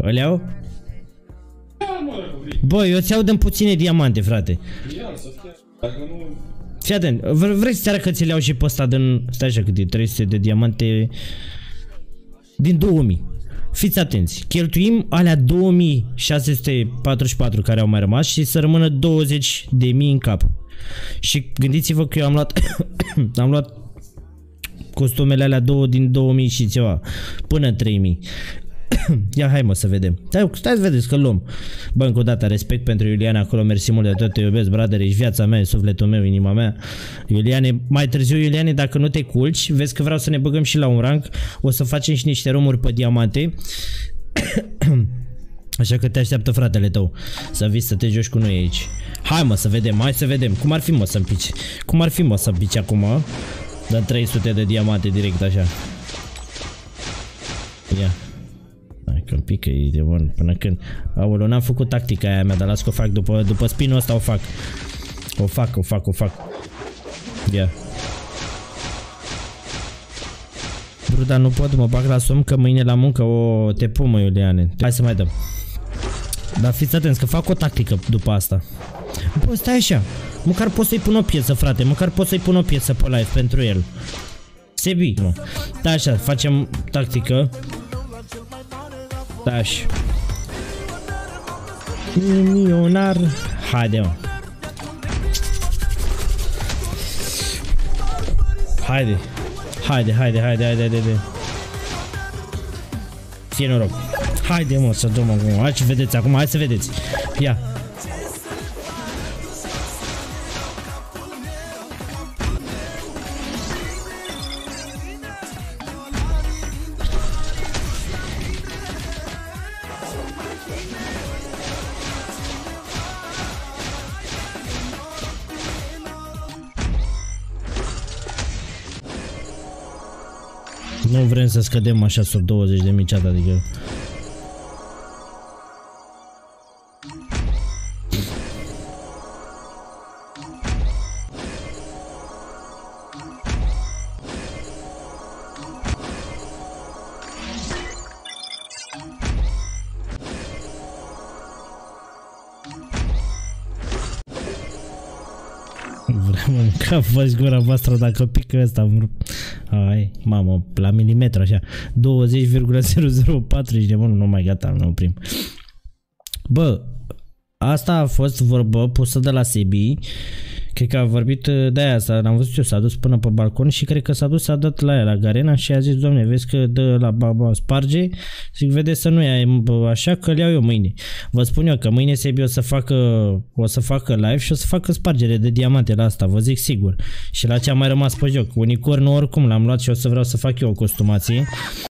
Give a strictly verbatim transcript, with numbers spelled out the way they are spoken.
Îl iau? Bă, eu ți-au dăm puține diamante, frate. Fii atent, vrei să-ți arăt că ți le iau și pe ăsta din... Stai așa cât e, trei sute de diamante din două mii. Fiți atenți, cheltuim alea două mii șase sute patruzeci și patru care au mai rămas și să rămână douăzeci de mii în cap. Și gândiți-vă că eu am luat am luat costumele alea două din două mii și ceva până trei mii. Ia hai mă să vedem. Stai, stai să vedeți că luăm. Bă, încă o dată respect pentru Iuliane acolo, mersi mult de tot, te iubesc, brother, ești viața mea, sufletul meu, inima mea. Iuliane, mai târziu Iuliane, dacă nu te culci, vezi că vreau să ne băgăm și la un rank, o să facem și niște romuri pe diamante. Așa că te așteaptă fratele tău să vii să te joci cu noi aici. Hai mă să vedem, hai să vedem. Cum ar fi mă să împici? Cum ar fi mă să împici acum? Dă trei sute de diamante direct așa. Ia. Hai că îmi pică, e de bun până când... Aoleu, n-am făcut tactica aia mea, dar las că o fac după, după spinul ăsta o fac. O fac, o fac, o fac. Ia. Bru, dar nu pot, mă bag la somn că mâine la muncă o te pumă, Iuliane. Hai să mai dăm. Dar fiți atenți că fac o tactică după asta. Bă, stai așa. Măcar pot să-i pun o piesă, frate. Măcar pot să-i pun o piesă pe live pentru el. Sebi, mă. Da, așa, facem tactică. Da, așa. Milionar. Haide, mă. Haide. Haide, haide, haide, haide, haide. Fie noroc. Haide, mă, să dăm acum. Hai să vedeți acum, hai să vedeți. Ia. Nu vrem să scădem așa sub douăzeci de mii chat, adică... Vreau mânca vă-ți gura voastră dacă pică ăsta. Hai, mamă, la milimetru așa. douăzeci virgulă zero zero patru de bun, nu mai gata, ne oprim. Bă, asta a fost vorbă pusă de la Sebi. Cred că a vorbit de aia, l-am văzut eu, s-a dus până pe balcon și cred că s-a dus, s-a dat la ea, la Garena și a zis, doamne, vezi că dă la baba sparge, zic, vedeți să nu ia așa că le iau eu mâine. Vă spun eu că mâine Sebi o să facă, o să facă live și o să facă spargere de diamante la asta, vă zic sigur. Și la ce a mai rămas pe joc, unicornul oricum l-am luat și o să vreau să fac eu o costumație.